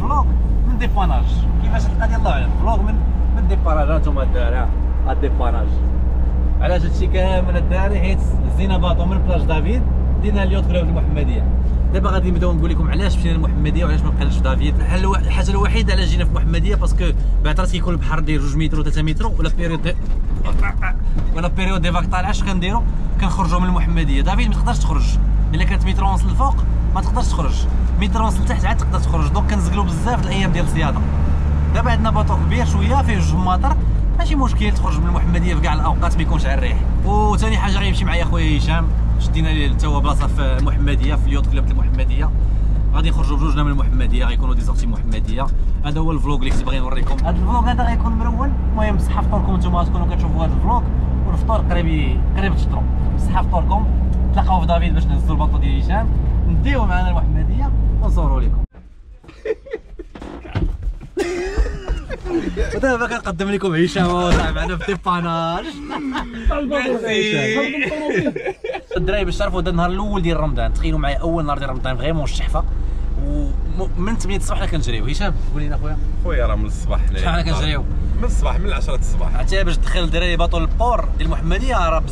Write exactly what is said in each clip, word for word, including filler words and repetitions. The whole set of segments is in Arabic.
الفلوق من ديباناج. كيفاش القضيه الله اعلم، فلوق من من ديباناج. هانتوما الدراري ها ديباناج. علاش هادشي كامل الدراري؟ حيت زينا باطو من بلاج دافيد دينا اليوت كلوب المحمديه. دابا غادي نبداو نقول لكم علاش مشينا للمحمديه وعلاش ما بقيناش في دافيد. الحل الحاجه الوحيده علاش جينا في المحمديه باسكو بعد راه كيكون البحر داير جوج متر ثلاثة متر ولا بيريود ولا بيريود دي فاك طالعه. اش كنديروا؟ كنخرجوا من المحمديه. دافيد ما تقدرش تخرج الا كانت متر ونص للفوق، ما تقدرش تخرج متر ونص لتحت عاد تقدر تخرج. دونك كنزقلوا بزاف الايام ديال الصياده. دابا عندنا باطو كبير شويه فيه جوج ماطر، ماشي مشكل تخرج من المحمديه في كاع الاوقات ما يكونش على الريح. وثاني حاجه غيمشي معايا خويا هشام، شدينا ليه حتى هو بلاصه في المحمديه في اليوت كلوب المحمديه. غادي نخرجوا بجوجنا من المحمديه، غيكونوا دي سورتي محمديه. هذا هو الفلوق اللي كنت باغي نوريكم. هذا الفلوق هذا غيكون مرون. المهم بصحه فطوركم نتوما تكونوا كتشوفوا هذا الفلوق، والفطور قريب قريب تفطروا. بصحه فطوركم. تلاقاو في دافيد باش نهزوا الباطو ديال هشام، نديو معنا المحمديه ونصوروا لكم. ودابا كنقدم لكم هشام هو صاحب معنا في ديباناج. الدراري باش تعرفوا هذا النهار الاول ديال رمضان، تخيلوا معايا اول نهار ديال رمضان فريمون الشحفه، ومن ثمانية الصباح حنا كنجريو. هشام قول لنا خويا. خويا راه من الصباح حنايا شحال حنا كنجريو؟ من الصباح من عشرة الصباح حتى باش تدخل الدراري باطو البور ديال المحمديه راه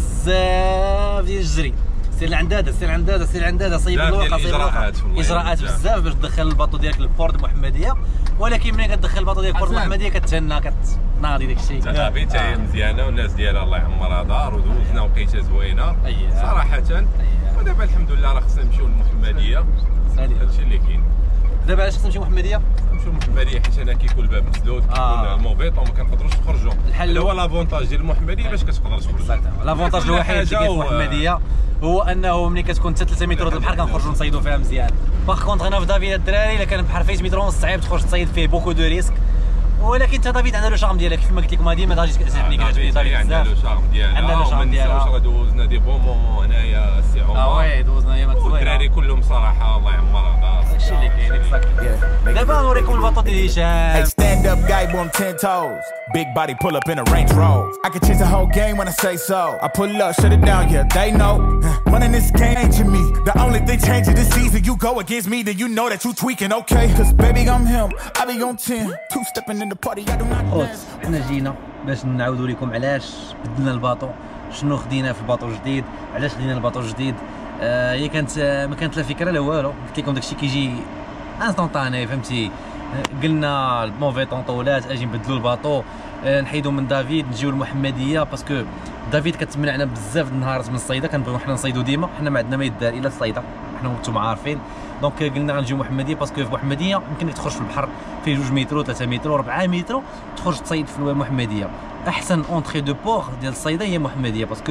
بزاف ديال الجري. سير لعند هذا سير عند هذا سير عند هذا صيب الورقه صيب الورقه اجراءات بزاف باش تدخل الباطو ديالك للبور ديال المحمديه. ولكن ملي كتدخل الباطو ديالك للبور المحمديه كتهنى كتناضي داك الشيء. صافي حتى هي مزيانه والناس ديالها الله يعمرها دار ودوزنا وقيته زوينه صراحه. ودابا الحمد لله راه خصنا نمشيو للمحمديه. هادشي اللي كاين دابا. علاش خصنا نمشيو للمحمديه؟ نمشيو للمحمديه حيت هنا كيكون الباب مسدود، كيكون الموفيط وما كنقدروش نخرجوا. الحل هو لافونتاج ديال المحمديه باش كتقدر تخرج. لافونتاج الوحيد اللي كاين في المحمديه هو انه ملي كتكون حتى ثلاثة متر البحر كنخرجوا نصيدوا فيها مزيان. باغ كونطخ هنا في دافيد الدراري الا كان البحر فيه متر ونص صعيب تخرج تصيد فيه بوكو دو ريسك. ولكن انت دافيد عندنا لو شارم ديالها كيف ما قلت لكم هذه ما غاديش كتعجبني كتعجبني دافيد بزاف. عندنا لو شارم ديالها عندنا لو شارم ديالها. واش دوزنا دي بون مومون هنايا السي عمر. اه وي دوزنا ايامات زوينه. الدراري كلهم صراحه الله يعمرها دار. داكشي اللي كاين اكزاكت. دابا نوريكم الباطو ديال هشام. Stand up guy on ten toes, big body pull up in a Range Rover. I can change the whole game when I say so. I pull up, shut it down, yeah they know. Running this game ain't to me. The only thing changing this season, you go against me, then you know that you tweaking, okay? Cause baby I'm him, I be on ten, two stepping in the party, I do not dance. حنا جينا باش نعاودوا لكم علاش بدلنا الباطو، شنو خدينا في الباطو الجديد، علاش خدينا الباطو الجديد. آه هي كانت آه ما كانت لا فكره لا والو، قلت لكم داكشي كيجي انستونطاني فهمتي. آه قلنا الموفي طونطولات اجي نبدلوا الباطو، آه نحيدوا من دافيد نجيو المحمديه باسكو دافيد كتمنعنا بزاف النهارات من الصيده. كنبغيو حنا نصيدوا ديما، حنا ما عندنا ما يدار الا الصيده، حنا وانتم عارفين. دونك قلنا غنجيو محمديه باسكو في محمديه يمكن لك تخرج في البحر فيه جوج متر ثلاثة متر أربعة متر تخرج تصيد في المحمديه. احسن اونتري دو بور ديال الصيده هي محمديه باسكو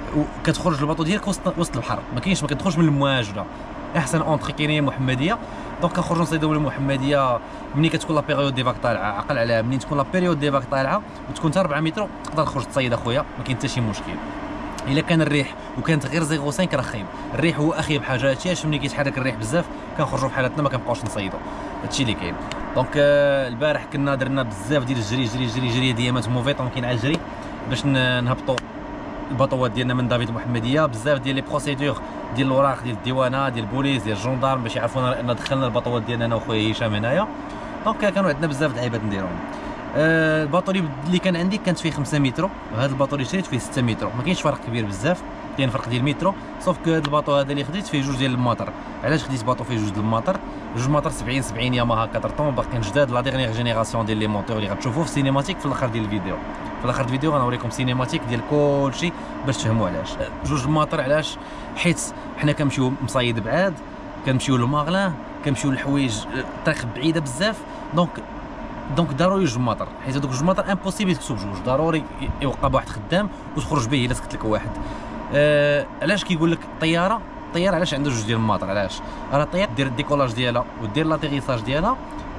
كتخرج الباطو ديالك وسط وسط البحر، ما كاينش ما كتخرجش من المواج ولا. احسن اونتري كاينه هي محمديه. دونك كنخرجوا نصيدوا المحمديه ملي كتكون لا بيريود دي فاك طالعه. عقل عليها ملي تكون لا بيريود دي فاك طالعه وتكون حتى أربعة متر تقدر تخرج تصيد اخويا، ما كاين حتى شي مشكل. الا كان الريح وكانت غير صفر فاصلة خمسة راه خايب. الريح هو اخيب حاجه، هادشي ملي كيتحرك الريح بزاف كنخرجوا بحالاتنا ما كنبقاوش نصيدوا. هادشي اللي كاين. دونك آه البارح كنا درنا بزاف ديال الجري جري جري جري ديامات موفيط ممكن على الجري باش نهبطوا الباطوات ديالنا من دافيد المحمديه. بزاف ديال لي بروسيدور ديال الاوراق ديال الديوانه ديال البوليس ديال الجندارم باش يعرفونا ان دخلنا الباطوات ديالنا انا وخويا هشام هنايا. دونك كانوا عندنا بزاف د العيبات نديروهم. آه الباطو اللي كان عندي كانت فيه خمسة متر، هذا الباطو اللي شريت فيه ستة متر، ما كاينش فرق كبير بزاف، كاين فرق ديال متر. صوف كو هذا الباطو هذا اللي خديت فيه جوج ديال الماطر. علاش خديت باطو فيه جوج ديال الماطر؟ جوج ماطر سبعين سبعين ياماها كاترطون باقيين جداد، لا ديغنيغ جينيراسيون ديال لي موتور اللي غتشوفوه في سينيماتيك في الاخر ديال الفيديو. في الاخر ديال الفيديو غنوريكم سينيماتيك ديال كلشي باش تفهموا علاش. جوج الماطر علاش؟ حيت حنا كنمشيو مصايد بعاد، كنمشيو للماغلان، كنمشيو للحوايج الطريق بعيده بزاف. دونك دونك ضروري جوج ماطر، حيت هذوك جوج ماطر امبوسيبل تكتب جوج، ضروري يوقع بواحد خدام وتخرج به الا سكت لك واحد. آه علاش كيقول لك الطياره؟ الطياره علاش عندها جوج ديال الماطر؟ علاش؟ راه الطياره دير الديكولاج ديالها ودير لاتيغيساج ديالها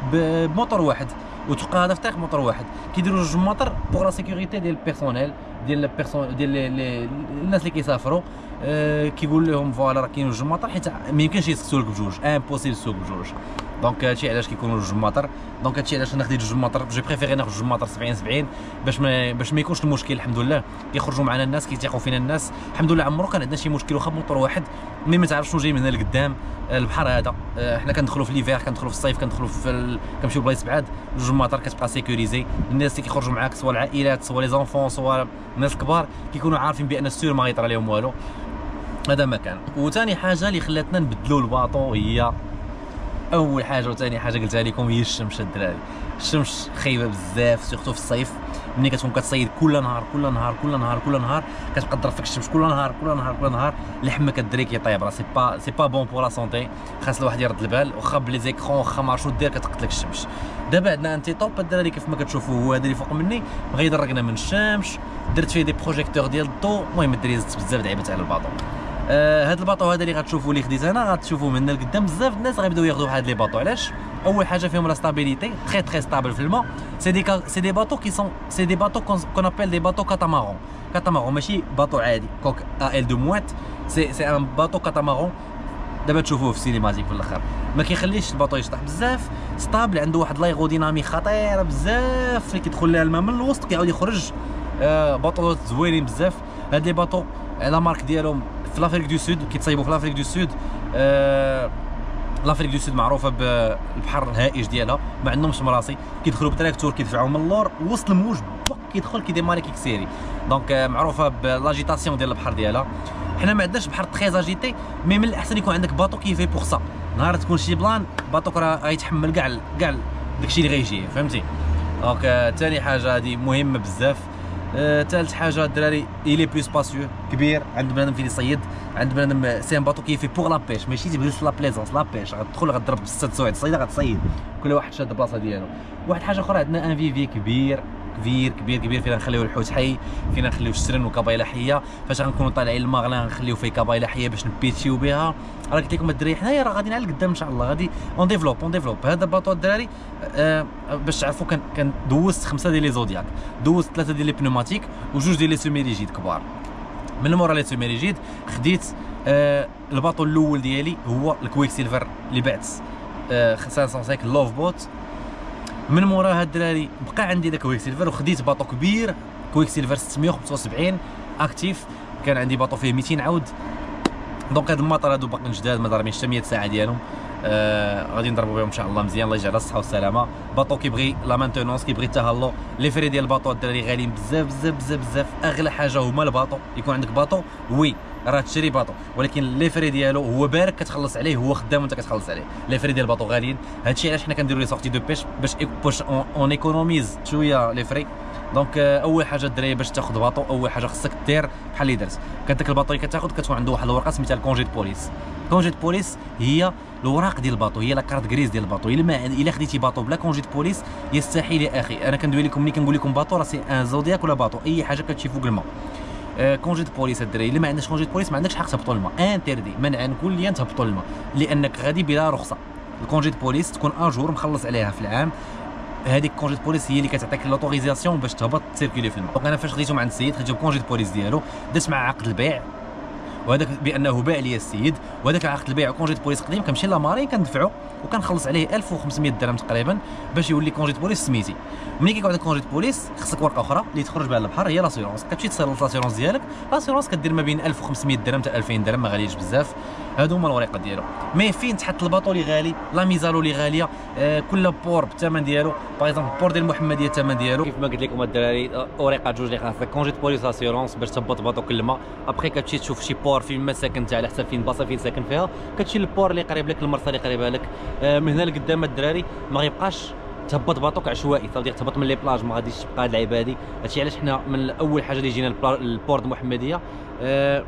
بموتور واحد وتبقى هذا في طريق موتور واحد. كيديروا جوج ماطر بوغ لا سيكوريتي ديال البيرسونيل ديال البيرسون ديال الناس اللي كيسافروا. آه كيقول لهم فوالا راه كاين جوج ماطر حيت ما يمكنش يسوق لك بجوج، امبوسيبل تسوق بجوج. دونك هادشي علاش كيكونوا جوج ماطر. دونك هادشي علاش انا خديت جوج ماطر، جو بريفيري ناخذ جوج ماطر سبعين سبعين باش ما باش ما يكونش المشكل. الحمد لله كيخرجوا معنا الناس، كيتيقوا فينا الناس الحمد لله. عمرو كان عندنا شي مشكل واخا بموتور واحد، مي ما تعرفش شنو جاي من هنا لقدام. البحر هذا حنا كندخلوا في ليفير، كندخلوا في الصيف، كندخلوا في ال... كنمشيو بلايص بعاد. جوج ماطر كتبقى سيكوريزي، الناس اللي كيخرجوا معاك سواء العائلات سواء لي زونفون سواء الناس الكبار كيكونوا عارفين بان السور ما غيطرى لهم والو. هذا مكان. وثاني حاجه اللي خلاتنا نبدلوا الباطو هي اول حاجه وثاني حاجه قلتها لكم هي الشمس. الدراري الشمس خايبه بزاف سورتو في الصيف، ملي كتكون كتصيد كل نهار كل نهار كل نهار كل نهار كتبقى تضرب فيك الشمس كل نهار كل نهار كل نهار، لحمك الدري كيطيب. راه سي با سي با بون بور لا سونتي. خاص الواحد يرد البال، واخا بلي زيكرون واخا ما عرفتش شنو دير كتقتلك الشمس. دابا عندنا انتي توب الدراري كيف ما كتشوفوا، هو هذا اللي فوق مني بغا يدرقنا من الشمس، درت فيه دي بروجيكتور ديال الضو. المهم الدراري زدت بزاف دعيبات على الباطو. آه هاد الباطو هذا اللي غتشوفوا اللي خديت انا غتشوفوا من لقدام بزاف الناس غيبداو ياخذوا هاد لي باطو. علاش؟ اول حاجه فيهم لا ستابيليتي، تري تري ستابل في الماء. سي دي سي دي باطو كي سون سي دي باطو كون ابل دي باطو كاتامارون. كاتامارون ماشي باطو عادي كوك ا ال دو موات، سي سي ان باطو كاتامارون. دابا تشوفوه في السينماتيك في الاخر ما كيخليش الباطو يشطح بزاف، ستابل، عنده واحد لايغودينامي خطيره بزاف اللي كيدخل لها الماء من الوسط كيعاود يخرج. آه باطو زوينين بزاف. هاد لي باطو لا مارك ديالهم في لافريك دو سود، كيتصايبوا في لافريك دو سود. آه لافريك دو سود معروفه بالبحر الهائج ديالها، ما عندهمش مراسي، كيدخلوا بتراكتور كيدفعوا من اللور وسط الموج كيدخل كيديماري كيكسيري. دونك آه معروفه بلاجيتاسيون ديال البحر ديالها. حنا ما عندناش بحر تري اجيتي، مي من الاحسن يكون عندك باطو كيفي بوغ سا. نهار تكون شي بلان باطوك راه غيتحمل كاع كاع داكشي اللي غيجي، فهمتي؟ دونك ثاني آه حاجه هذه مهمه بزاف. ثالث آه حاجه الدراري إلي بلو سباسيو، كبير، عند بنادم فين يصيد، عند بنادم سي ان باطو كيفي بوغ لا بيش، ماشي تبغي لا بليزونس، لا بيش غتدخل غتضرب بست سوايع تصيد غتصيد، كل واحد شاد البلاصه ديالو. واحد حاجه اخرى عندنا ان فيفي كبير كبير كبير كبير فينا نخليو الحوت حي، فينا نخليو السرن وكبايله حيه. فاش غنكونوا طالعين الماء غلا نخليو فيه كبايله حيه باش نبيتشيو بها. راه قلت لكم الدراري حنايا راه غاديين على القدام ان شاء الله، غادي اون ديفلوب اون ديفلوب هذا الباطو الدراري. آه باش تعرفوا كان كان دوزت خمسه ديال لي زودياك، دوزت ثلاثه ديال لي بنوماتيك وجوج ديال لي سوميريجيد كبار. من مورا لي سوميريجيد خديت آه الباطو الاول ديالي هو الكويك سيلفر اللي بعت آه خمسمية وخمسين لوف بوت. من موراها الدراري بقى عندي داك كويك سيلفر وخديت باطو كبير كويك سيلفر ستمية وخمسة وسبعين اكتيف. كان عندي باطو فيه مئتين عود. دونك هاد الماطر هادو باقيين جداد ما ضاربينش حتى مية ساعه ديالهم. آه غادي نضربوا بهم ان شاء الله مزيان، الله يجعل الصحه والسلامه. باطو كيبغي لا مانتونونس، كيبغي التهلو. لي فري ديال الباطو الدراري غاليين بزاف بزاف بزاف بزاف. اغلى حاجه هما الباطو، يكون عندك باطو وي راه تشري باطو، ولكن لي فري ديالو هو بارك كتخلص عليه، هو خدام وانت كتخلص عليه. لي فري ديال الباطو غاليين، هادشي علاش حنا كنديروا لي سورتي دو بيش باش باش اون ايكونوميز شويه لي فري. دونك اول حاجه الدراري باش تاخذ باطو اول حاجه خصك دير بحال اللي درت. كانت داك الباطو اللي كتاخذ كتكون عنده واحد الورقه سميتها الكونجي دو بوليس. كونجي دو بوليس هي الوراق ديال الباطو، هي لا كارت غريز ديال الباطو. الا ما الا خديتي باطو بلا كونجي دو بوليس يستحيل يا اخي. انا كندوي لكم ملي كنقول لكم باطو راه سي ان زودياك ولا باطو اي حاجه كتمشي فوق الماء. آه كونجي دو بوليس الدراري الا ما عندكش كونجي دو بوليس ما عندكش حق تهبطوا الماء، انتردي منعا كليا تهبطوا الماء لانك غادي بلا رخصه. الكونجي دو بوليس تكون اجور مخلص عليها في العام. هذيك كونجي دو بوليس هي اللي كتعطيك لوطوريزاسيون باش تهبط تسيركولي في الماء. دونك انا فاش خديتهم عند السيد خديتهم كونجي دو بوليس ديالو، درت مع عقد البيع وهذاك بانه باع لي السيد، وهذاك عقد البيع كونجي دو بوليس قديم كنمشي لاماري كندفعو وكنخلص عليه ألف وخمسمية درهم تقريبا باش يولي كونجي دو بوليس سميتي. ملي كيكون عندك كونجي دو بوليس خصك ورقه اخرى اللي تخرج بها للبحر هي لاسيرونس. كتمشي تصيفط لاسيرونس ديالك، لاسيرونس كدير ما بين ألف وخمسمية درهم حتى ألفين درهم، ما غاليش بزاف. هادو هما الورقه ديالو. مي فين تحط الباطو اللي غالي، لا ميزالو اللي غاليه، آه كل بور بالثمن ديالو. باغ اكزومبل البور ديال المحمديه الثمن ديالو كيف ما قلت لكم الدراري ورقه جوج اللي خاصك كونجي دو بوليس لاسيرونس باش تهبط باطو كل ما. ابخي كتمشي تشوف شي بور فين ما ساكن انت على حسب فين البلاصه فين ساكن فيها، كتمشي للبور اللي قريب لك، المرسى اللي قريبه لك. آه من هنا لقدام الدراري ما غيبقاش تهبط باطوك عشوائي، صافي تهبط من لي بلاج ما غاديش تبقى هاد العيبه هادي. هادشي علاش حنا من اول حاجه اللي جينا البور المحمديه آه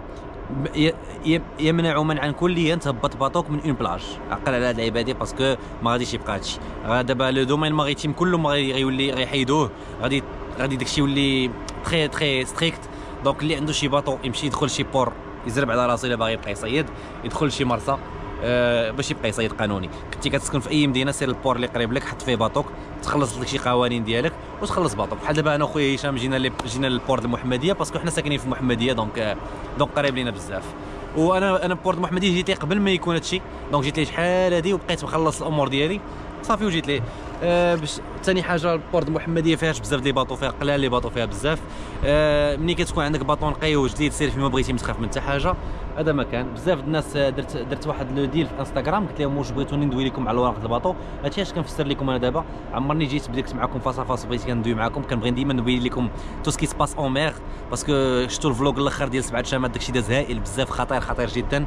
يمنع منعا كليا تهبط باطوك من اون بلاج. عقل على هاد العيبه هادي باسكو ما غاديش يبقى هادشي. دابا لو دومين ماريتيم كله ما غيولي غيحيدوه، غادي غادي داكشي يولي تري تري ستريكت. دونك اللي عنده شي باطو يمشي يدخل شي بور يزرب على راسو الا باغي يبقى يصيد، يدخل شي مرسى أه باش يبقى يصيد قانوني. كنتي كتسكن في اي مدينه سير البور اللي قريب لك حط فيه باطوك، تخلص لك شي قوانين ديالك وتخلص باطوك. بحال دابا انا وخويا هشام جينا جينا للبور المحمديه باسكو حنا ساكنين في المحمديه، دونك دونك قريب لينا بزاف. وانا انا بورت محمديه جيت ليه قبل ما يكون هادشي، دونك جيت ليه شحال هادي وبقيت مخلص الامور ديالي صافي وجيت ليه. أه باش ثاني حاجه بورت محمديه فيهاش بزاف ديال لي باطو، فيها قلال لي باطو فيها بزاف. أه ملي كتكون عندك باطو نقي وجديد سير فيما بغيتي ما تخاف من حتى حاجه. هذا مكان بزاف الناس درت درت واحد لو ديل في انستغرام قلت لهم واش بغيتوني ندوي لكم على ورقه الباطو. هادشي اش كنفسر لكم انا دابا، عمرني جيت بديت معكم فاس فاس بغيت كندوي معكم، كنبغي ديما نبين لكم تو سكي سباس اون مير باسكو شفتوا الفلوق الاخر ديال سبعة شامات داكشي داز هائل بزاف، خطير خطير جدا.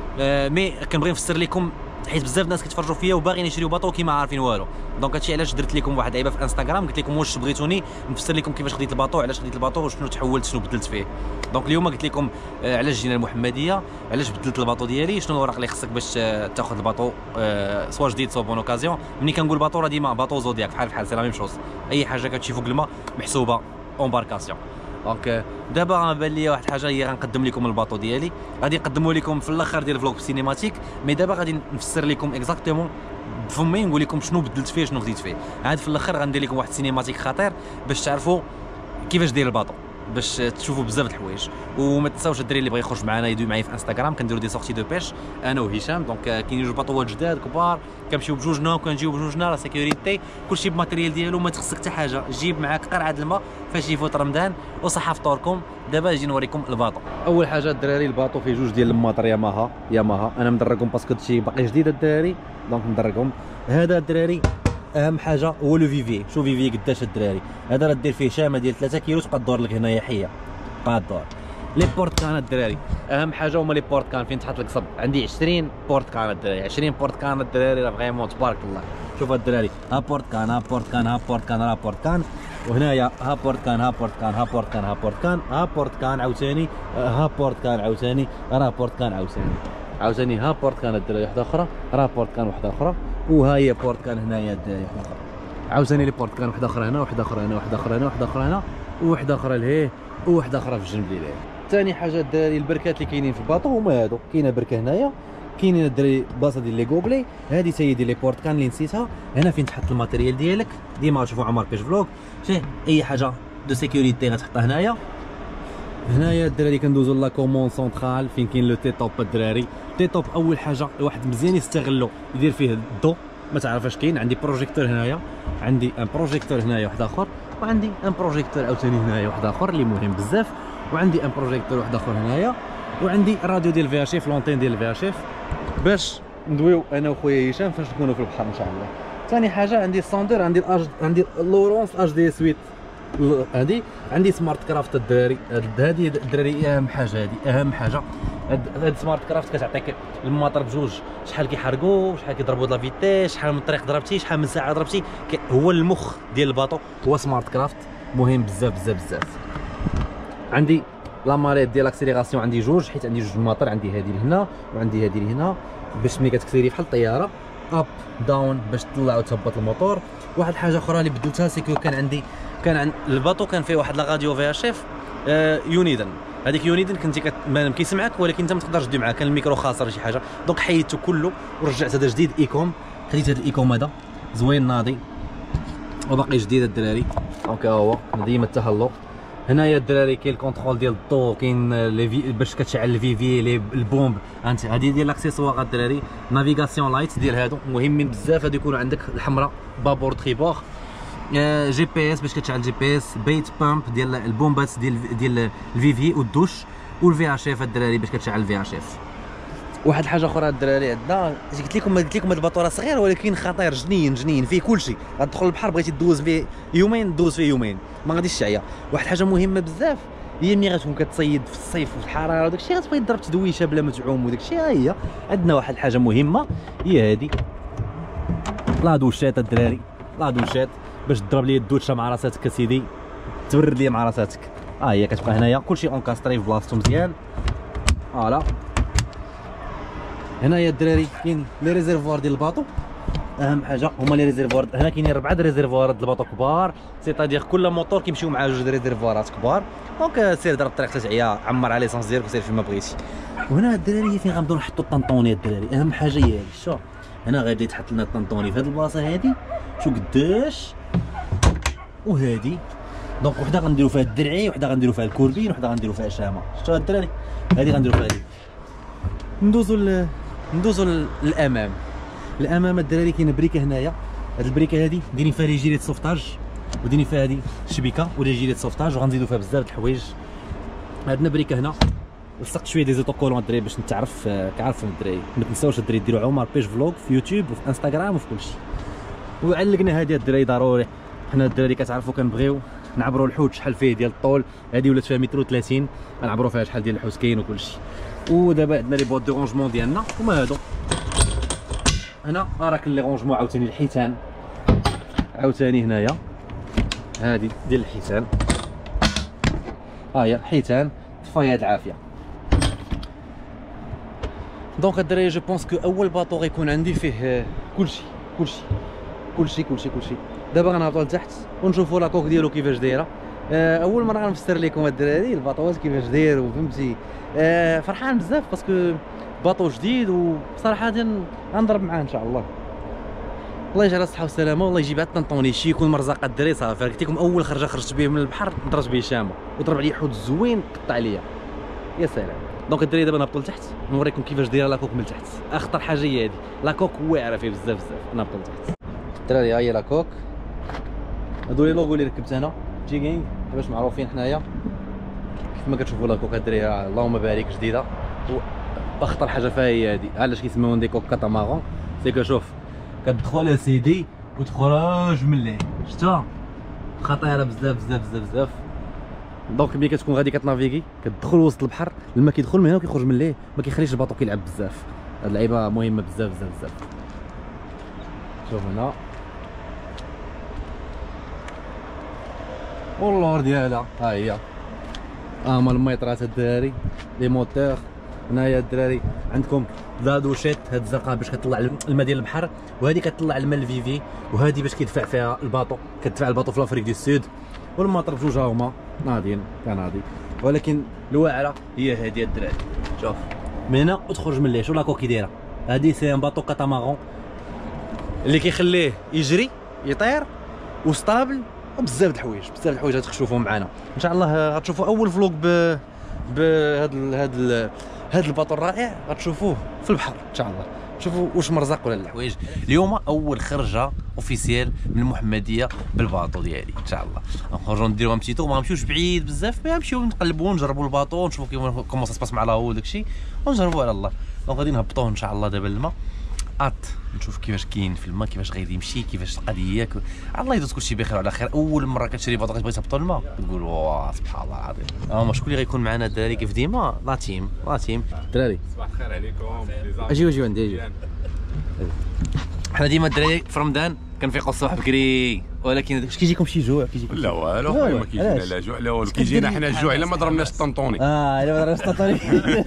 أه مي كنبغي نفسر لكم حيت بزاف الناس كيتفرجوا فيا وباغيين يشريو باطو كيما عارفين والو، دونك هادشي علاش درت لكم واحد عيبه في انستغرام قلت لكم واش بغيتوني نفسر لكم كيفاش خديت الباطو، علاش خديت الباطو وشنو تحولت شنو بدلت فيه. دونك اليوم قلت لكم آه علاش جينا المحمديه، علاش بدلت الباطو ديالي، شنو الوراق اللي خصك باش آه تاخذ الباطو آه سوا جديد سوا بون اوكازيون. ملي كنقول باطو راه ديما باطو زودياك بحال بحال سي لا ميم شوز، اي حاجه كتمشي فوق الماء محسوبه امباركاسيون. دونك دابا بان لي واحد الحاجه هي غنقدم لكم الباطو ديالي، غادي نقدمه لكم في الاخر ديال الفلوق سينيماتيك، مي دابا غادي نفسر لكم اكزاكتومون بفمي نقول لكم شنو بدلت فيه شنو خديت فيه. عاد في الاخر غندير لكم واحد سينيماتيك خطير باش تعرفوا كيفاش داير الباطو، باش تشوفوا بزاف د الحوايج. وما تنساوش الدراري اللي بغى يخرج معنا يدوي معايا في انستغرام، كنديروا دي سورتي دو بيش انا وهشام. دونك كاينين جوج باطوات جداد كبار كنمشيو بجوجنا وكنجيو بجوجنا، لا سيكوريتي كلشي بماتيريال ديالو، ما تخصك حتى حاجه، جيب معاك قرعه الماء فاش يفوت رمضان وصحه فطوركم. دابا نجي نوريكم الباطو. اول حاجه الدراري الباطو فيه جوج ديال الماطر ياماها ياماها، انا مدركم باسكو هادشي باقي جديد الدراري، دونك مدركم. هذا الدراري اهم حاجه هو لو فيفي، شوف فيفي قداش الدراري، هذا راه دير فيه شامه ديال ثلاثة كيلو تبقى تدور لك هنايا حيه تبقى تدور. لي بورت كان الدراري اهم حاجه هما لي بورت كان فين تحط لك صب، عندي عشرين بورت كان الدراري، عشرين بورت كان الدراري راه فريمون تبارك الله. شوف الدراري ها بورت كان ها بورت كان ها بورت كان ها بورت كان، وهنايا ها بورت كان ها بورت كان ها بورت كان ها بورت كان ها بورت كان عاوتاني ها بورت كان عاوتاني راه بورت كان عاوتاني عاوتاني ها بورت كان الدراري وحده اخرى راه بورت كان وحده اخرى، وها هي بورت كان هنايا الدراري وحده اخرى عاوتاني لي بورت كان وحده اخرى هنا وحده اخرى هنا وحده اخرى هنا وحده اخرى هنا وحده اخرى لهيه وحده اخرى في الجنب اللي لهيه. ثاني حاجه الدراري البركات اللي كاينين في الباطو هما هادو، كاينه بركه هنايا، كاينين الدراري بلاصه ديال لي غوبلي، هذه سيدي لي بورت كان اللي نسيتها، هنا فين تحط الماتيريال ديالك ديما تشوفوا عمر بيج فلوق، شتي اي حاجه دو سيكوريتي غتحطها هنايا. هنايا الدراري كندوزو لا كومون سونطرال فين كاين لو تي توب الدراري. تي توب اول حاجه الواحد مزيان يستغلو يدير فيه الضو، ما تعرف اش كاين، عندي بروجيكتور هنايا، عندي ان بروجيكتور هنايا واحد اخر، وعندي ان بروجيكتور عاوتاني هنايا واحد اخر اللي مهم بزاف، وعندي ان بروجيكتور واحد اخر هنايا، وعندي راديو ديال في اش اف لونتين ديال في اش اف باش ندويو انا وخويا هشام فاش نكونوا في البحر ان شاء الله. ثاني حاجه عندي الساندر، عندي الأج... عندي لورونس اش دي سويت، هادي عندي سمارت كرافت الدراري، هادي الدراري اهم حاجه، هادي اهم حاجه. هاد سمارت كرافت كتعطيك الماطر بجوج، شحال كيحرقوا شحال كيضربوا لا فيتيس، شحال من طريق ضربتي شحال من ساعه ضربتي، هو المخ ديال الباطو هو سمارت كرافت، مهم بزاف بزاف بزاف. عندي لا ماريت ديال الاكسيليراسيون عندي جوج، حيت عندي جوج ماطر، عندي هادي لهنا وعندي هادي لهنا باش ملي كتكسيري بحال الطياره اب داون باش تطلع وتهبط الموتور. واحد الحاجه اخرى اللي بدلتها سيكو كان عندي كان عند الباطو كان فيه واحد لا راديو في اش اف آه يونيدن، هذيك يونيدن كنتي كت... ما كيسمعك ولكن انت ما تقدرش دير معاه، كان الميكرو خاسر ولا شي حاجه، دونك حيدته كله ورجعت هذا جديد ايكوم، خديت هذا الايكوم هذا زوين ناضي وباقي جديد الدراري. دونك ها هو ديما التهلق. هنايا الدراري كاين الكونترول ديال الضو، كاين لي في باش كتشعل الفي في لي البومب، انت هذه ديال الاكسيسوار الدراري، نافيغاسيون لايت ديال هادو مهمين بزاف، هادو يكونوا عندك الحمراء بابور تريبور، جي بي اس باش كتشعل جي بي اس، بيت بامب ديال البومبات ديال ديال الفي في والدوش، والفي اش اف الدراري باش كتشعل الفي اش اف. واحد الحاجه اخرى الدراري عندنا قلت لكم قلت لكم هذا الباطو راه صغير ولكن خطير جنين جنين فيه كلشي، غتدخل البحر بغيتي دوز فيه يومين دوز فيه يومين ما غاديش تعيا. واحد الحاجه مهمه بزاف هي ملي غتكون كتصيد في الصيف وفي الحراره وداك الشيء غتبغي تضرب تدويشه بلا ما تعوم وداك الشيء، ها هي عندنا واحد الحاجه مهمه هي هذه لا دوشات الدراري، لا دوشات باش تضرب لي الدوشه مع راساتك اسيدي، تبرد لي مع راساتك. ها هي كتبقى هنايا كلشي اونكاستري في بلاصتو مزيان. فوالا هنايا الدراري كاين لي ريزيرفوار ديال الباطو، اهم حاجه هما لي ريزيرفوار. هنا كاينين ربعه د ريزيرفوارات ديال الباطو كبار، سيتادير كل موتور كيمشيو مع جوج ريزيرفوارات كبار، دونك سير ضرب الطريق تتعيا عمر على ليسونس ديالك وسير فيما بغيتي. وهنا الدراري هي فين غنبداو نحطوا الطنطوني الدراري، اهم حاجه هي هذه. شوف هنا غادي يتحط لنا الطنطوني في هذه البلاصه هذه، شو قداش، وهذه دونك وحده غنديروا فيها الدرعي، وحده غنديروا فيها الكوربين، وحده غنديروا فيها الشامه. شفتوا الدراري هذه غنديروا فيها هذه ندوزو ل... ندوزو للامام. الامام الدراري كاينه بريكه هنايا، هاد البريكه هادي دايرين فيها ريجيليت سوفتاج، ودايرين فيها هادي الشبيكه وريجيليت سوفتاج، وغنزيدو فيها بزاف د الحوايج. عندنا بريكه هنا لصقت شويه دي زيتوكولون الدراري باش نتعرف كعرفوا الدراري. ما تنساوش الدراري ديروا عمر بيج فلوغ في يوتيوب وفي انستغرام وفي كلشي. وعلقنا هادي الدراري ضروري، حنا الدراري كتعرفوا كنبغيو نعبروا الحوت شحال فيه ديال الطول، هادي ولات فيها متر وثلاثين، غنعبروا فيها شحال ديال الحوت كاين وكلشي. ودابا عندنا لي بوط دو رونجمون ديالنا هما هادو. هنا راك لي رونجمون عاوتاني الحيتان، عاوتاني هنايا هادي ديال الحيتان، ها هي الحيتان طفايه هاد العافيه. دونك الدراري جو بونس كو اول باطو غيكون عندي فيه كلشي كلشي كلشي كلشي كلشي. دابا غنهبطوا لتحت ونشوفوا لاكوك ديالو كيفاش دايره. اول مره غنفسر لكم الدراري الباطوات كيفاش داير، وفهمتي أه فرحان بزاف باسكو باطو جديد، وصراحه غنضرب معاه ان شاء الله. الله يجعل الصحه والسلامه، والله يجيب عاد طنطوني شي يكون مرزق الدراري. صافي قلت لكم اول خرجه خرجت به من البحر ضربت به شامه وضرب عليا حوت زوين قطع عليا، يا سلام. دونك الدراري دابا نهبطوا لتحت نوريكم كيفاش دايره لاكوك من تحت. اخطر حاجه هي هذه لاكوك، واعره فيه بزاف بزاف. نهبطوا لتحت الدراري، ها هي لاكوك. هادو لي لوغو اللي ركبت انا جيغينغ باش معروفين حنايا كيف ما كتشوفوا لاكوك الدراري اللهم بارك جديده. واخطر حاجه فيها هي هذه، علاش كيسميوهم دي كوك كاتامارون، سي كو شوف كتدخل سيدي وتخرج من الليل، شتا خطيره بزاف بزاف بزاف بزاف. دونك ملي كتكون غادي كتنافيغي كتدخل وسط البحر، الماء كيدخل من هنا وكيخرج من الليل، ما كيخليش الباطو كيلعب بزاف. هاد اللعيبه مهمه بزاف بزاف بزاف. شوف هنا والله ديالها، ها هي ها هما الميطرات الدراري لي موتور. هنايا الدراري عندكم لا دوشيت، هاد الزرقاء باش كتطلع الماء ديال البحر، وهذه كتطلع الماء الفيفي، وهذه باش كيدفع فيها الباطو، كتدفع الباطو في لافريك دي السود. والماطر بجوج هما ناضيين كناضي، ولكن الواعره هي هذه الدراري. شوف من هنا وتخرج من الليل. شوف لاكو كي دايره، هذه سي ان باطو كاتامارون اللي كيخليه يجري يطير وستابل وبزاف د الحوايج، بزاف د الحوايج غتشوفوهم معنا ان شاء الله. غتشوفوا اول فلوق ب بهاد ال... هاد ال... هاد الباطو الرائع غتشوفوه في البحر ان شاء الله. شوفوا واش مرزق ولا الحوايج. اليوم اول خرجه اوفيسيال من المحمديه بالباطو ديالي ان شاء الله. نخرجوا نديروا ان بتي تور، ما نمشيوش بعيد بزاف، ما نمشيو نقلبوا ونجربوا الباطو ونشوفوا كيف كومون سا سباس مع لاهو وداكشي، ونجربوا على الله. دونك غادي نهبطوه ان شاء الله دابا للماء، ات نشوف كيفاش كاين في الماء، كيفاش غادي يمشي، كيفاش القضيه. الله يدوز كلشي بخير وعلى خير. اول مره كتشري باطو كتبغي تهبطوا الماء تقول واه سبحان الله العظيم. هما شكون اللي غيكون معنا الدراري كيف ديما؟ لا تيم لا تيم الدراري. صباح الخير عليكم. اجيو اجيو عندي اجيو. حنا ديما الدراري في رمضان كنفيقوا الصباح بكري، ولكن واش كيجيكم شي جوع؟ كيجيكم لا والو، ما كيجينا لا جوع لا والو، كيجينا حنا الجوع الا ما ضربناش الطنطوني. اه الا ما ضربناش الطنطوني.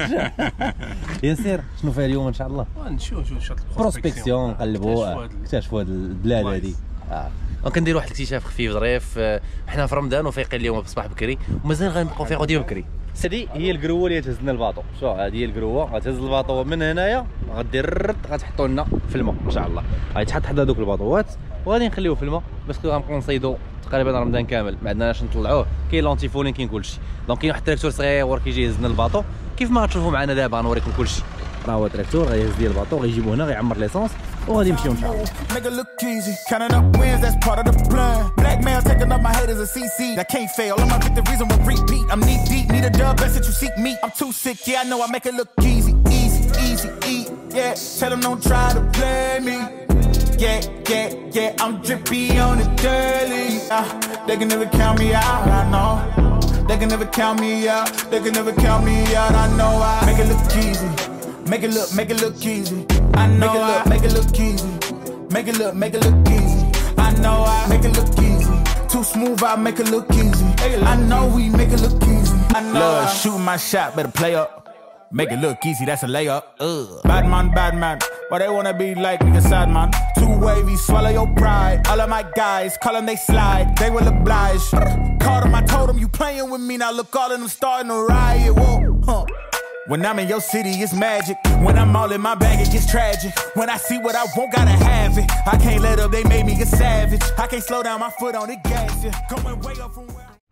ياسر شنو فيها اليوم ان شاء الله؟ نشوف شوف بروسبكسيون، نقلبوا نكتشفوا هاد البلاد هادي. اه وكندير واحد الاكتشاف خفيف ظريف. حنا في رمضان وفايقين اليوم بالصباح بكري، ومازال غنبقاو فيقوا ديما بكري. هذه هي القروه اللي تهز لنا الباطو. شوف هذه هي القروه، غتهز الباطو من هنايا، غدير غتحطوا لنا في الماء ان شاء الله. غيتحط حدا دوك الباطوات وغادي نخليوه في الماء باسكو غنبقاو نصيدو تقريبا رمضان كامل، ما عندناش نطلعوه. كاين لونتيفولين كاين كلشي. دونك كاين واحد التراكتور صغير كيجي يهز لنا الباطو كيف ما غتشوفوا معنا دابا. غنوريكم كلشي. راه هو تراكتور غيهز لي الباطو، غيجيبوه هنا غيعمر ليسونس وغادي يمشيو ان شاء الله. Make it look easy, counting up wins, that's part of the plan. Blackmail, taking up my haters a C C. That can't fail, all my victories will repeat. I'm knee deep, need a dub, best that you seek me. I'm too sick, yeah, I know I make it look easy, easy, easy, eat. Yeah, tell them don't try to play me. Yeah, yeah, yeah, I'm drippy on the daily. Uh, they can never count me out, I know. They can never count me out, they can never count me out, I know I make it look easy. Make it look, make it look easy. I know make it look, I make it look easy. Make it look, make it look easy. I know I make it look easy. Too smooth, I make it look easy. I know we make it look easy. I know Love, I shoot my shot, better play up. Make it look easy, that's a layup. Ugh. Bad man, bad man. Why they wanna be like nigga sad man? Too wavy, swallow your pride. All of my guys, call them they slide. They will oblige. Called them, I told them you playing with me. Now look, all of them starting to riot. Whoa, huh. When I'm in your city, it's magic. When I'm all in my bag, it gets tragic. When I see what I want, gotta have it. I can't let up, they made me a savage. I can't slow down my foot on the gas. Yeah. Going way up from where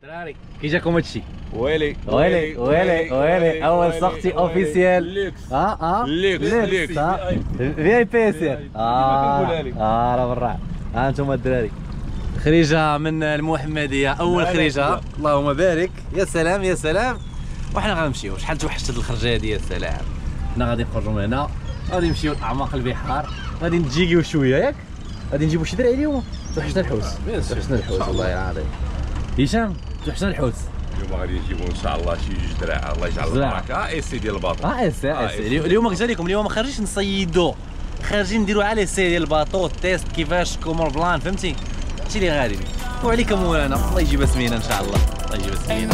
دراري كي جاكم هادشي؟ ويلي ويلي ويلي ويلي اول سقطي اوفيسيال. ليكس اه اه ليكس ليكس في اي بي سير. اه اه راه بالراحه. ها انتم الدراري خريجه من المحمديه، اول خريجه اللهم بارك. يا سلام يا سلام. وحنا غنمشيو شحال توحشت هاد الخرجه هادي. يا سلام. حنا غادي نخرجوا من هنا غادي نمشيو لاعماق البحار، غادي نتجيكيو شويه ياك، غادي نجيبو شي دراري اليوم. توحشنا الحوت توحشنا الحوت والله العظيم. هشام توحشنا الحوت. اليوم غادي نجيبو ان شاء الله شي جوج دراع الله يجعل البركه. اي سي ديال الباطو. اه اي سي اي سي. اليوم قلت لكم اليوم ما خارجينش نصيدو، خارجين نديرو على سي ديال الباطو، تيست كيفاش كومون بلان فهمتي. هادشي اللي غادي وعليكم مولانا. الله يجيبها سمينه ان شاء الله. الله يجيبها سمينه.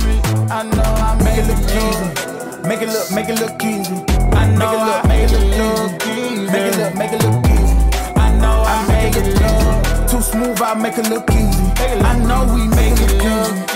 Make it look, make it look easy. I know I make it look easy. Make it look, make it look easy. I know I make it look too smooth. I make it look easy. I know we make it look.